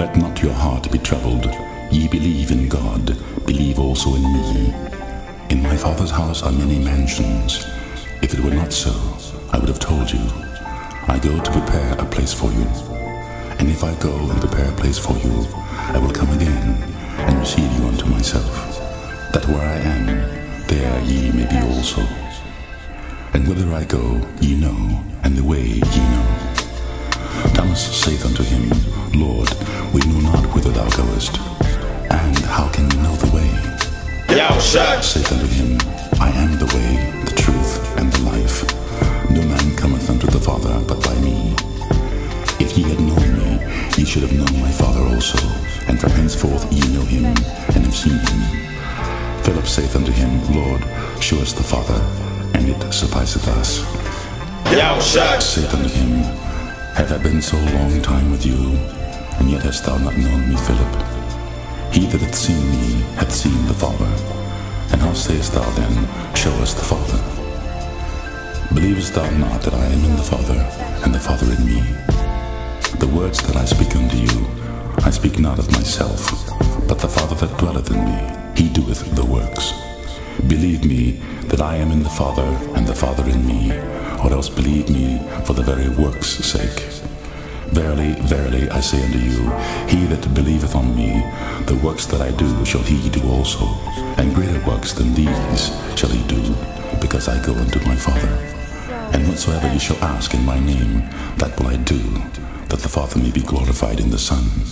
Let not your heart be troubled. Ye believe in God, believe also in me. In my Father's house are many mansions. If it were not so, I would have told you. I go to prepare a place for you. And if I go and prepare a place for you, I will come again and receive you unto myself, that where I am, there ye may be also. And whither I go, ye know, and the way ye know. Thomas saith unto him, Lord, we know not whither thou goest, and how can we know the way? Saith unto him, I am the way, the truth, and the life. No man cometh unto the Father but by me. If ye had known me, ye should have known my Father also, and from henceforth ye know him, and have seen him. Philip saith unto him, Lord, show us the Father, and it sufficeth us. Saith unto him, Have I been so long time with you, and yet hast thou not known me, Philip? He that hath seen me hath seen the Father. And how sayest thou then, Show us the Father? Believest thou not that I am in the Father, and the Father in me? The words that I speak unto you, I speak not of myself, but the Father that dwelleth in me, he doeth the works. Believe me that I am in the Father, and the Father in me, or else believe me for the very works' sake. Verily, verily, I say unto you, he that believeth on me, the works that I do shall he do also, and greater works than these shall he do, because I go unto my Father. And whatsoever ye shall ask in my name, that will I do, that the Father may be glorified in the Son.